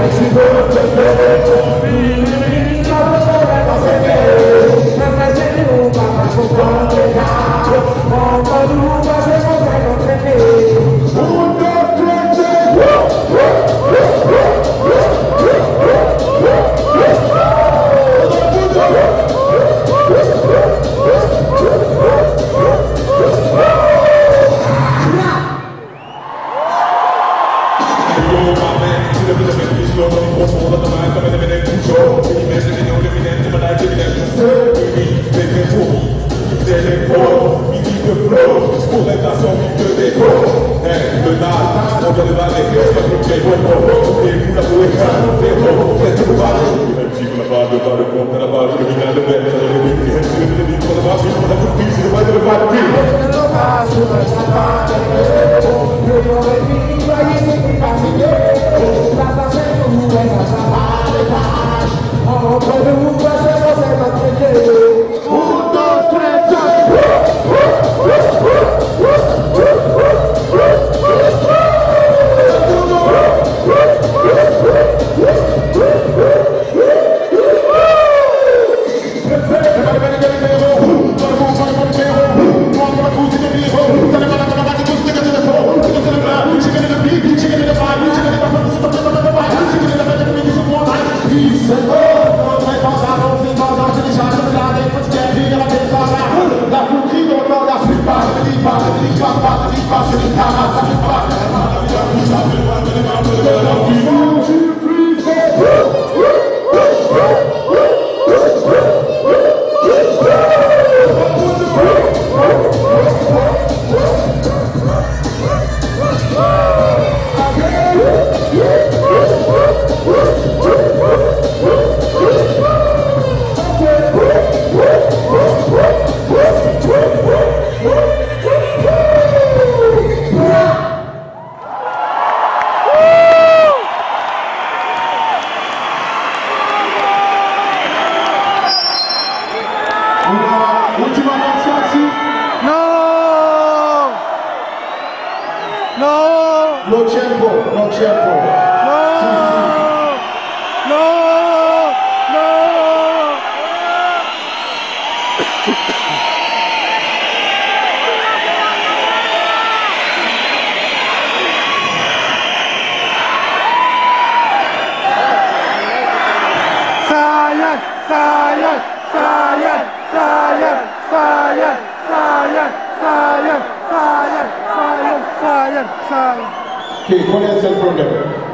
Okay, ¿cuál es el problema?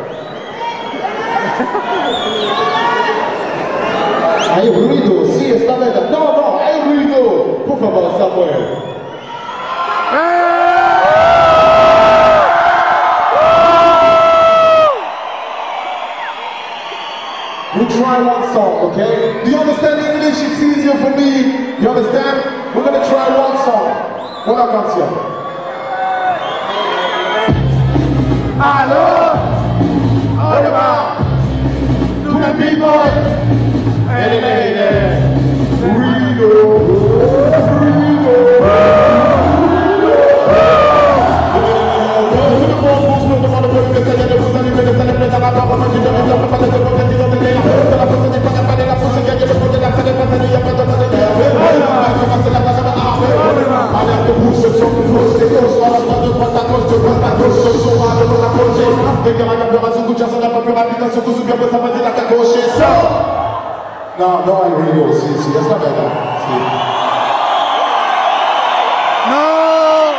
Hay ruido, sí, está bien. No, hay ruido. Por favor, Samuel. We try one song, okay? Do you understand English? It's easier for me. You understand? We're gonna try one song. Una canción. Allô, all about to the people and the ladies. No hay ruido, sí, es la verdad, sí. No.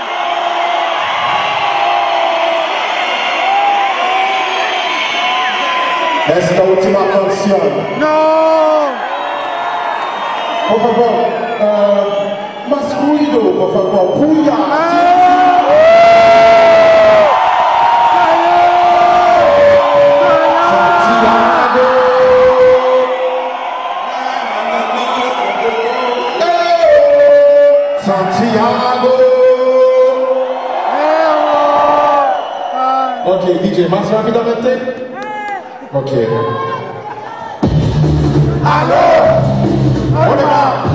Esta última canción. No. Por favor, más ruido, por favor, puya. Santiago. Ok, DJ, más rápidamente. Ok. Aló. Hola.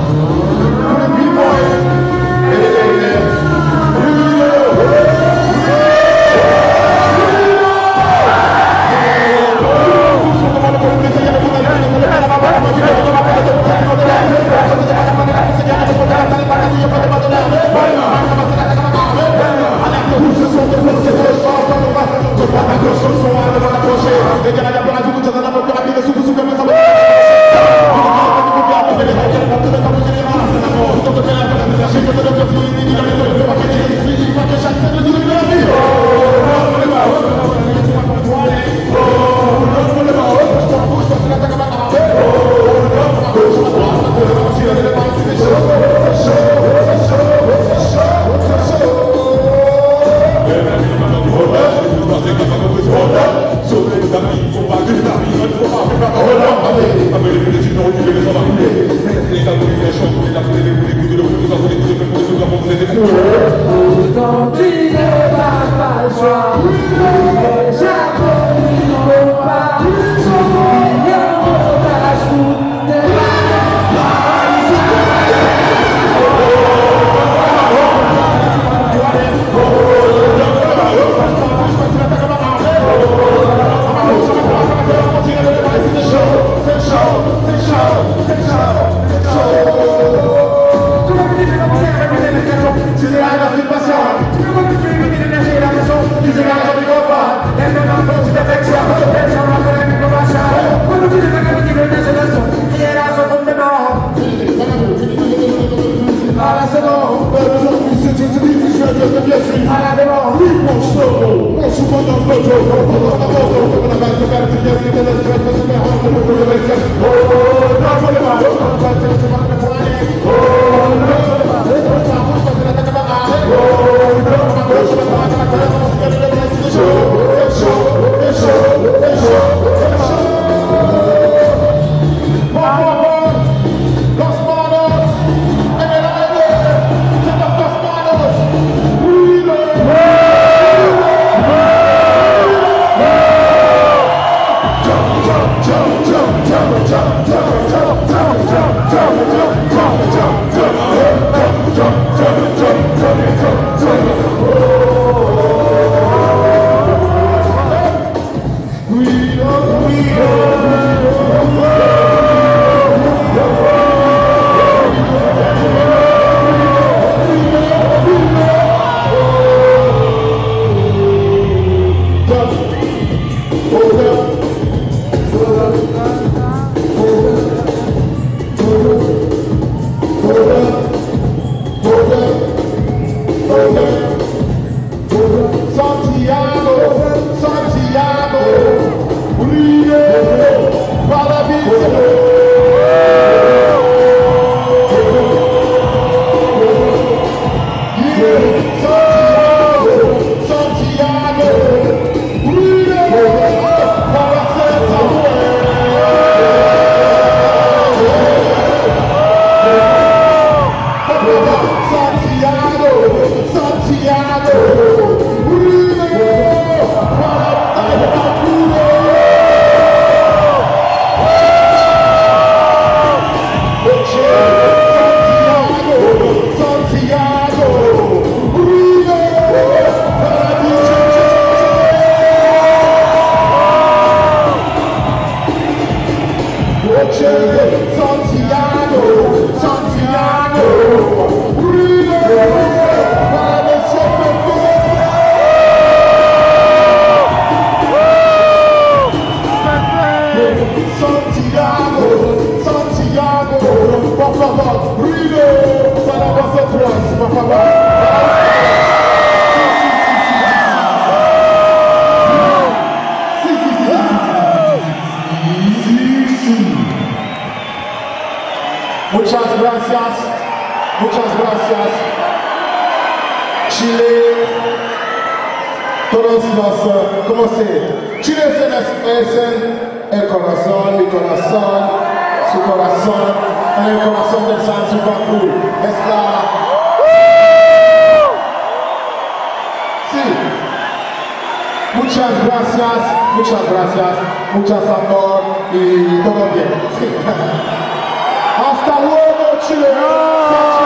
Muchas gracias. Chile, todos los, ¿cómo se? Chile es el corazón, mi corazón, su corazón, en el corazón del San Supacu. Está. Sí. Muchas gracias, muchas amor y todo bien. Sí. Hasta luego, Chile.